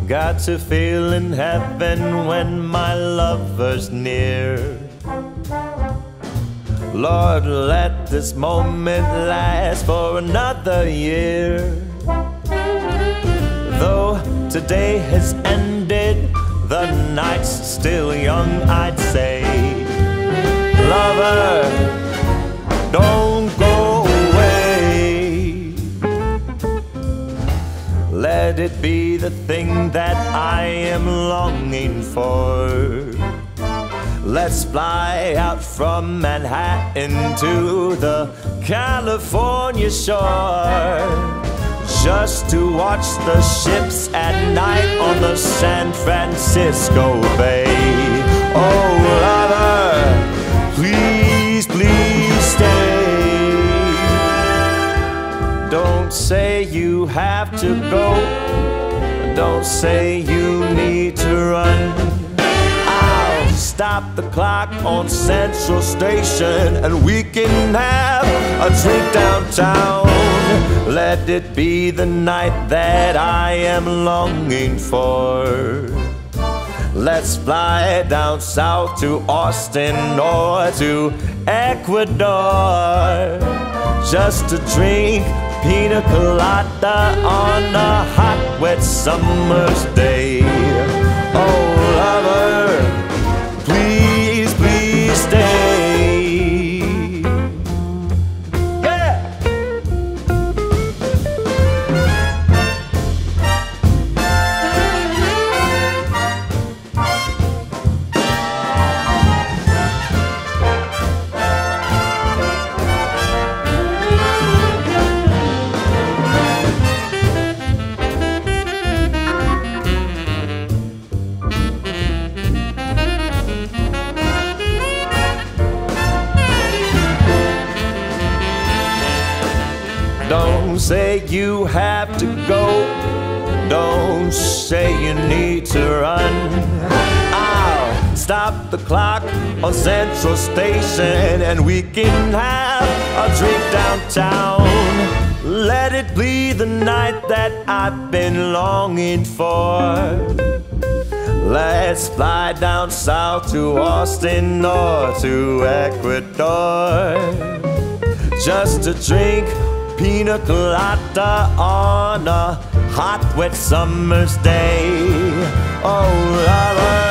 got to feel in heaven when my lover's near. Lord, let this moment last for another year. Though today has ended, the night's still young, I'd say. Lover, don't go away. Let it be the thing that I am longing for. Let's fly out from Manhattan to the California shore, just to watch the ships at night on the San Francisco Bay. Oh, lover, please, please stay. Don't say you have to go. Don't say you need to run. I'll stop the clock on Central Station and we can have a drink downtown. Let it be the night that I am longing for. Let's fly down south to Austin or to Ecuador, just to drink pina colada on a hot, wet summer's day. Oh, lover, please, please stay. Don't say you have to go. Don't say you need to run. I'll stop the clock on Central Station and we can have a drink downtown. Let it be the night that I've been longing for. Let's fly down south to Austin or to Ecuador, just to drink pina colada on a hot, wet summer's day. Oh, lover,